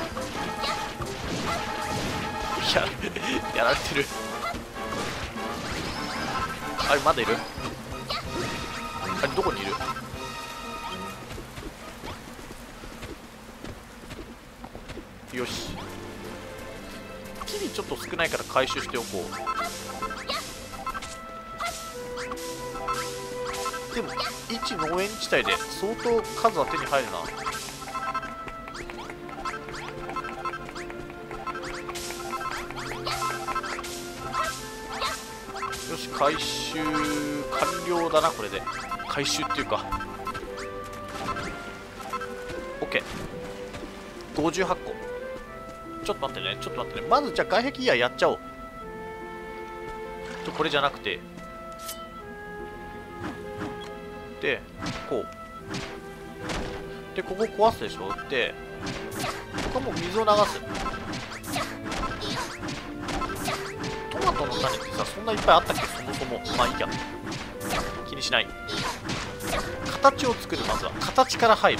いややられてる。あれまだいる。あれどこにいる。よし、木にちょっと少ないから回収しておこう。 でも一農園地帯で相当数は手に入るな。よし、回収完了だな。これで回収っていうか OK。 ごじゅうはっこ。ちょっと待ってね、ちょっと待ってね。まずじゃあ外壁イヤーやっちゃおう。ちょこれじゃなくて、でこうで、ここ壊すでしょ。でここはもう水を流す。トマトの種ってさ、そんないっぱいあったっけ、そもそも。まあいいや、気にしない。形を作る。まずは形から入る。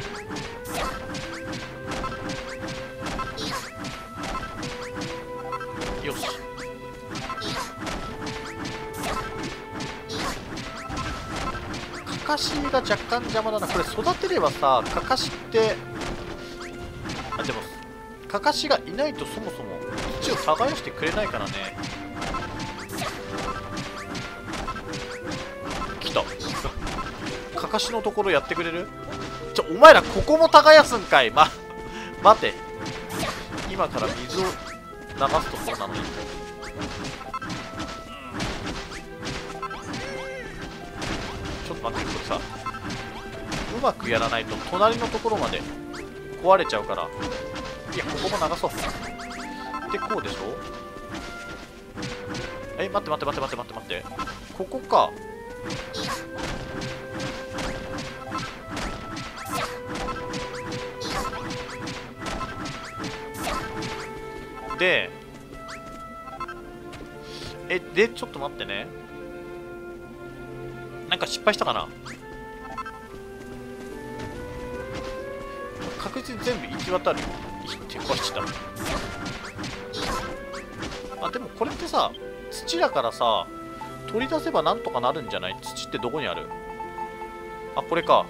よし、かかしが若干邪魔だな。これ育てればさ、かかしってあ、でもかかしがいないとそもそも土を耕してくれないからね。来たかかしのところやってくれる？ちょ、お前らここも耕すんかい。ま、待て、今から水を流すところなのに。ちょっと待って、これさ、うまくやらないと隣のところまで壊れちゃうから。いや、ここも流そう。で、こうでしょ。え、待って待って待って待って待って待って、ここか。で、え、で、ちょっと待ってね。なんか失敗したかな。確実に全部行き渡るよ。手壊しちゃった。あ、でもこれってさ、土だからさ、取り出せばなんとかなるんじゃない？土ってどこにある？あ、これか。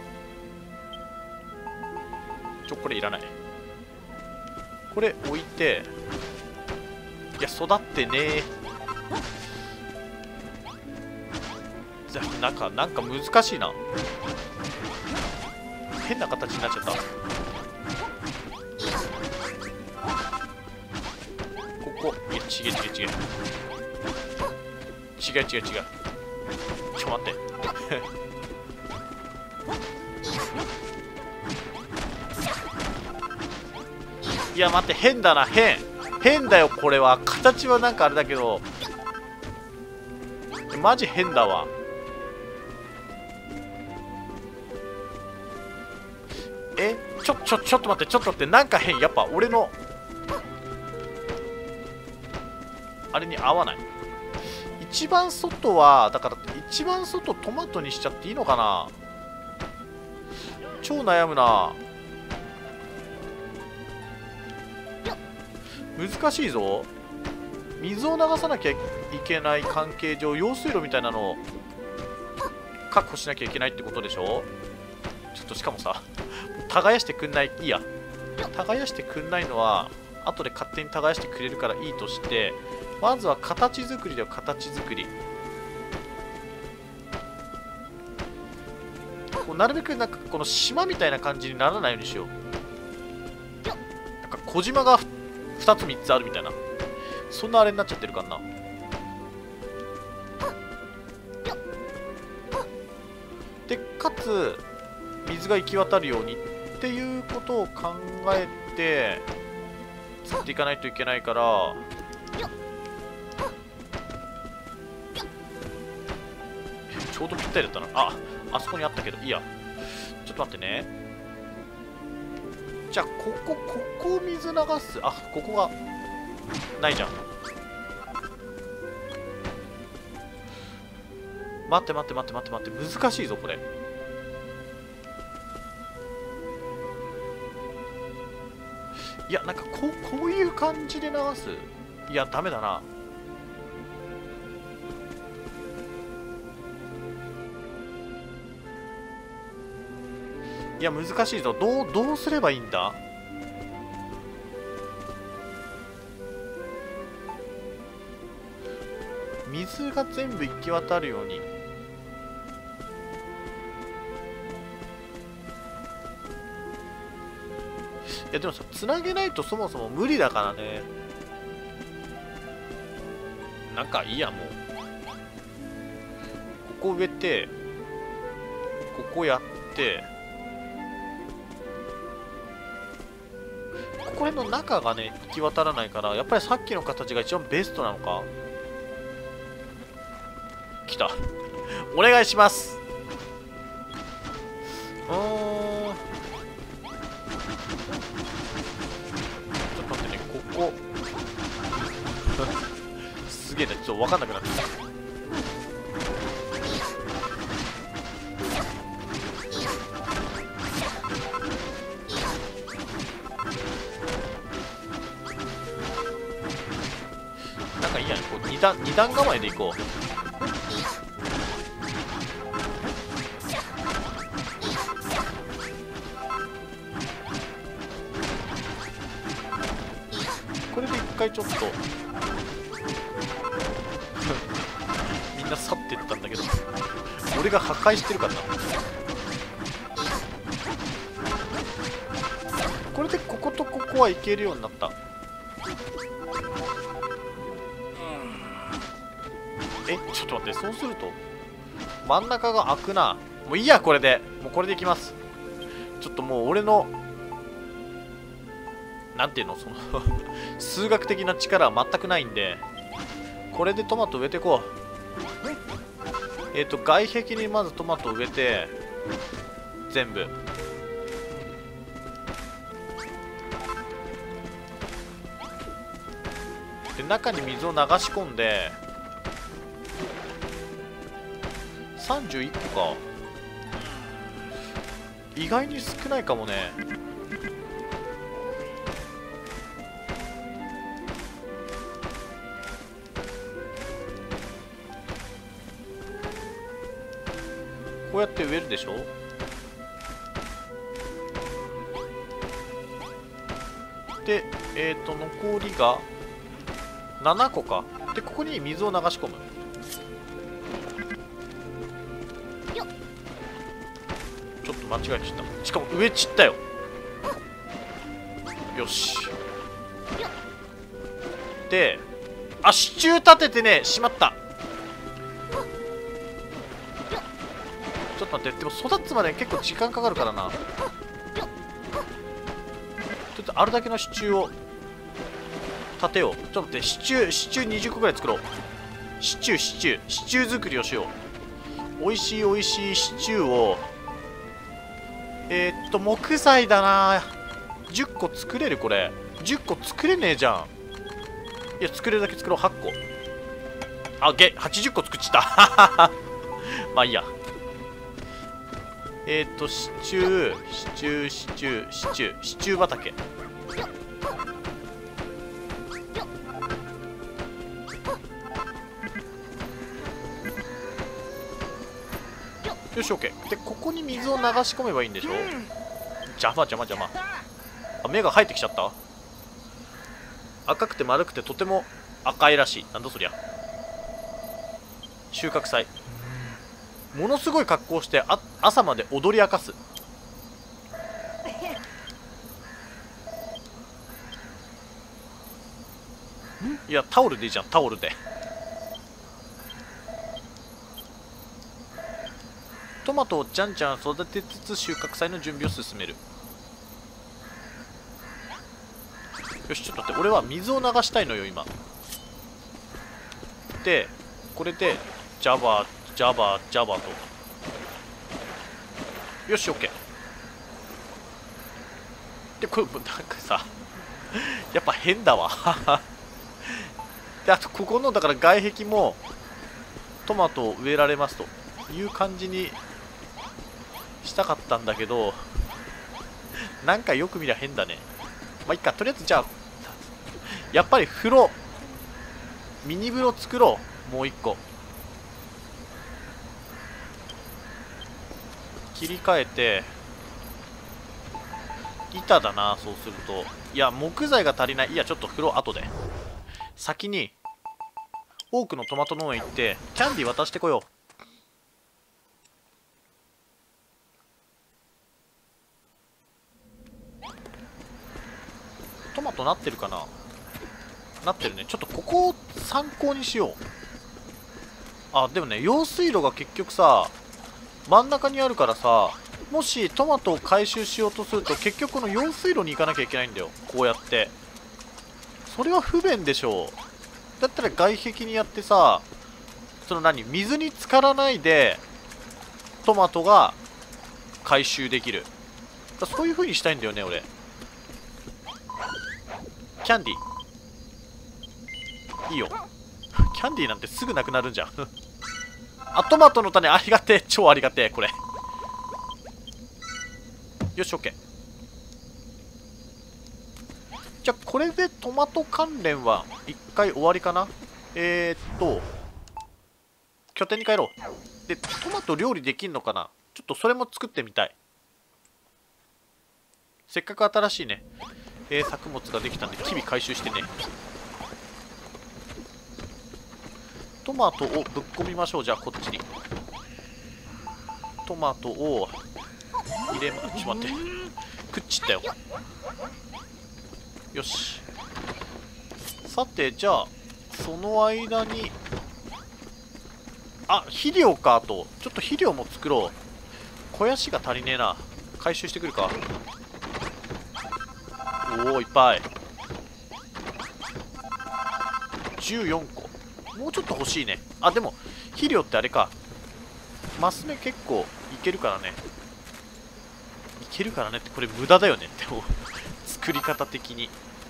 ちょ、これいらない。これ置いて、いや、育ってねえ。なんか、なんか難しいな。変な形になっちゃった。ここ、いや、ちげえちげえちげえ。違う違う違う。ちょ、待って。いや、待って、変だな、変。変だよ、これは。形はなんかあれだけど。マジ変だわ。え、ちょ、ちょ、ちょっと待って、ちょっと待って、なんか変。やっぱ俺のあれに合わない。一番外は、だから一番外トマトにしちゃっていいのかな。超悩むな。難しいぞ。水を流さなきゃいけない関係上、用水路みたいなのを確保しなきゃいけないってことでしょ。ちょっとしかもさ、耕してくんない。いいや、耕してくんないのは後で勝手に耕してくれるからいいとして、まずは形作りだよ、形作り。こうなるべくなんかこの島みたいな感じにならないようにしよう。なんか小島がふたつみっつあるみたいな、そんなあれになっちゃってるからな。でかつ水が行き渡るようにっていうことを考えて作っていかないといけないから、ちょうどぴったりだったな。あ、あそこにあったけど、いいや。ちょっと待ってね。じゃあここここを水流す。あ、ここがないじゃん。待って待って待って待って待って、難しいぞこれ。いや、なんかこうこういう感じで流す。いや、ダメだな。いや、難しいぞ。どうどうすればいいんだ。水が全部行き渡るように。 やでもさ、つなげないとそもそも無理だからね。なんかいいや、もうここ植えて、ここやって、ここら辺の中がね行き渡らないから、やっぱりさっきの形が一番ベストなのか。来たお願いします。うーん、ちょっと待ってね、ここすげえな、ちょっと分かんなくなってきた。なんかいいやん、こう二段二段構えでいこう。これで一回ちょっとみんな去っていったんだけど、俺が破壊してるからな。これでこことここはいけるようになった。え、ちょっと待って、そうすると真ん中が開くな。もういいや、これでもうこれでいきます。ちょっともう俺のなんていうの、その数学的な力は全くないんで、これでトマト植えていこう。えっと外壁にまずトマト植えて、全部で中に水を流し込んで、さんじゅういっこか。意外に少ないかもね。こうやって植えるでしょ。で、えっと残りがななこか。でここに水を流し込む。ちょっと間違えちゃった。しかも植えちったよ。よし。で、あ、支柱立ててね、しまった。ちょっと待って、でも育つまで結構時間かかるからな。ちょっとあるだけの支柱を立てよう。ちょっと待って、支柱支柱にじゅっこぐらい作ろう。支柱支柱支柱作りをしよう。おいしいおいしい支柱を、えー、っと木材だな。じゅっこ作れる？これじゅっこ作れねえじゃん。いや、作れるだけ作ろう。はっこ。あ、げはちじゅっこ作っちゃったまあいいや。えー、っと支柱支柱支柱支柱支柱畑。よし OK で、ここに水を流し込めばいいんでしょ。邪魔邪魔邪魔。あ、芽が生えてきちゃった。赤くて丸くてとても赤いらしい。なんだそりゃ。収穫祭。ものすごい格好して、あ朝まで踊り明かす。いや、タオルでいいじゃん、タオルで。トマトをじゃんじゃん育てつつ収穫祭の準備を進める。よし、ちょっと待って、俺は水を流したいのよ今。でこれでジャバジャバジャバと。よし OK で、これなんかさやっぱ変だわで、あとここのだから外壁もトマトを植えられますという感じにしたかったんだけど、なんかよく見りゃ変だね。まあいっか、とりあえずじゃあやっぱり風呂、ミニ風呂作ろう。もういっこ切り替えて、板だな。そうすると、いや木材が足りない。いや、ちょっと風呂後で。先に多くのトマト農園行ってキャンディー渡してこよう。 なってるかな。なってるね。ちょっとここを参考にしよう。あ、でもね、用水路が結局さ、真ん中にあるからさ、もしトマトを回収しようとすると結局この用水路に行かなきゃいけないんだよ。こうやってそれは不便でしょう。だったら外壁にやってさ、その何、水に浸からないでトマトが回収できる。だそういう風にしたいんだよね俺。キャンディーいいよ。キャンディーなんてすぐなくなるんじゃんあ、トマトの種ありがてえ、超ありがてえこれ。よし、オッケー。じゃあこれでトマト関連は一回終わりかな。えー、っと拠点に帰ろう。でトマト料理できんのかな。ちょっとそれも作ってみたい。せっかく新しいね、えー、作物ができたんでキビ回収してね。トマトをぶっ込みましょう。じゃあこっちにトマトを入れま、ちょっと待って、食っちったよ。よし、さてじゃあその間に、あ、肥料か。あとちょっと肥料も作ろう。肥やしが足りねえな。回収してくるか。おお、いっぱい。じゅうよんこ。もうちょっと欲しいね。あ、でも肥料ってあれか、マス目結構いけるからね。いけるからねってこれ無駄だよねでも作り方的に。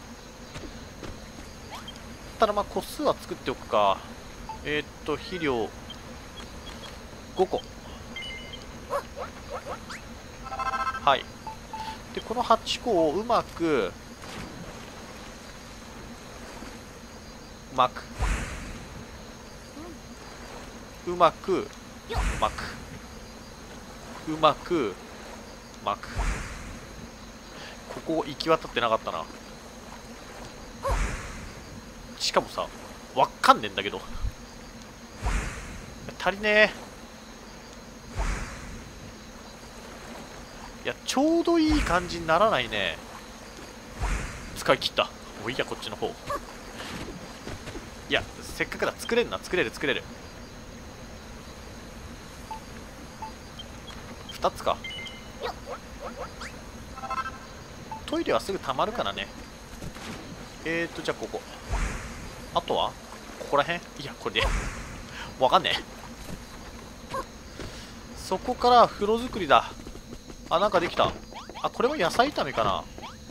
ただまあ個数は作っておくか。えー、っと肥料ごこ。はい。でこのはちこをうまく巻く。うまく巻く。うまく巻く。ここ行き渡ってなかったな。しかもさ、わかんねえんだけど足りねえ。いやちょうどいい感じにならないね。使い切った。もういいや、こっちの方。いやせっかくだ、作れるな。作れる作れる。ふたつか。トイレはすぐ溜まるからね。えーとじゃあここ、あとはここら辺。いやこれでわかんねえ。そこから風呂作りだ。あ、なんかできた。あ、これも野菜炒めかな。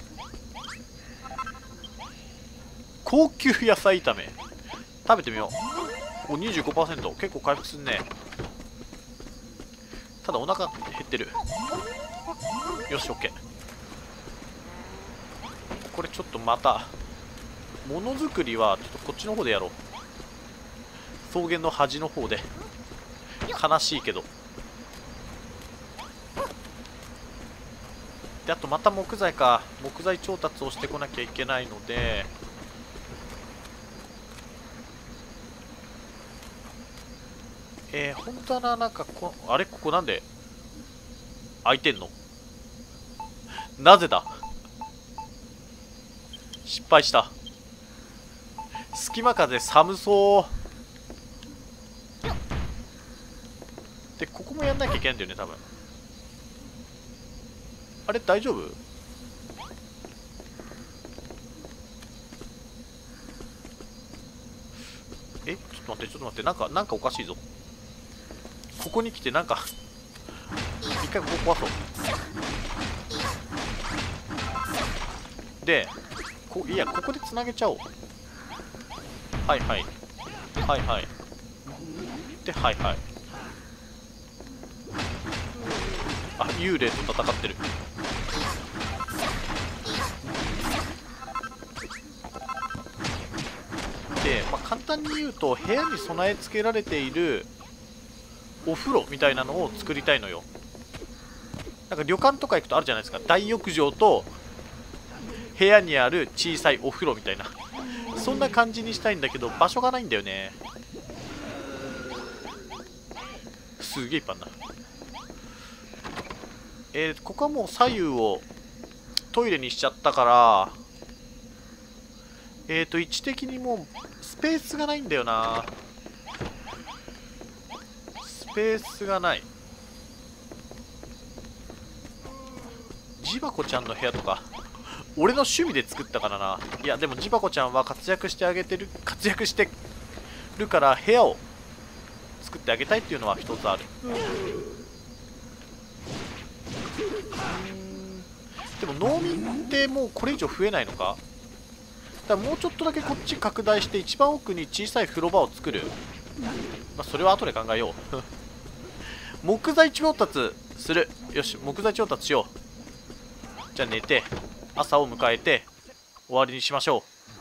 高級野菜炒め食べてみよう。お にじゅうごパーセント 結構回復すんね。ただお腹減ってる。よし OK。 これちょっとまたものづくりはちょっとこっちの方でやろう。草原の端の方で。悲しいけど。であとまた木材か。木材調達をしてこなきゃいけないので、えー、本当はな、なんかこあれここなんで開いてんの。なぜだ。失敗した。隙間風寒そうで、ここもやんなきゃいけないんだよね多分。あれ大丈夫？え、ちょっと待ってちょっと待って、なんかなんかおかしいぞ。ここに来てなんか一回ここ壊そう。でこいやここでつなげちゃおう。はいはいはいはいで、はいはい。あ、幽霊と戦ってる。で、まあ、簡単に言うと部屋に備え付けられているお風呂みたいなのを作りたいのよ。なんか旅館とか行くとあるじゃないですか、大浴場と部屋にある小さいお風呂みたいな、そんな感じにしたいんだけど場所がないんだよね。すげえいっぱいあんな。えー、ここはもう左右をトイレにしちゃったから、 えっと位置的にもうスペースがないんだよな。スペースがない。ジバコちゃんの部屋とか俺の趣味で作ったからな。いやでもジバコちゃんは活躍してあげてる活躍してるから部屋を作ってあげたいっていうのは一つある。でも農民ってもうこれ以上増えないのか。だからもうちょっとだけこっち拡大して一番奥に小さい風呂場を作る。まあ、それは後で考えよう木材調達する。よし木材調達しよう。じゃあ寝て朝を迎えて終わりにしましょ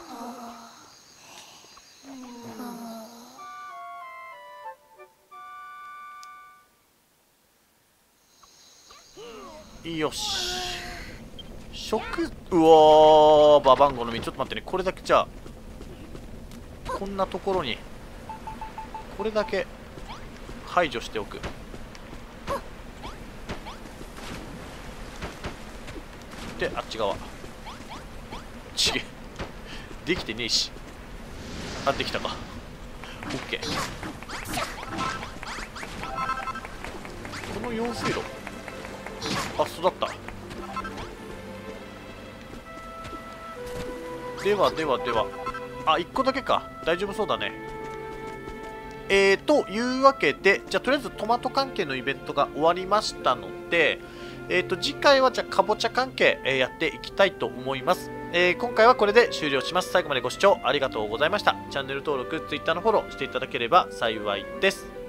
う。よし食うわーババンゴの実。ちょっと待ってね。これだけじゃあこんなところにこれだけ排除しておく。であっち側ちげできてねえし。あできたか。オッケー。この用水路あ育った。ではではではあいっこだけか。大丈夫そうだね。えーというわけでじゃあとりあえずトマト関係のイベントが終わりましたので、えーと次回はじゃあかぼちゃ関係、えー、やっていきたいと思います。えー、今回はこれで終了します。最後までご視聴ありがとうございました。チャンネル登録、Twitter のフォローしていただければ幸いです。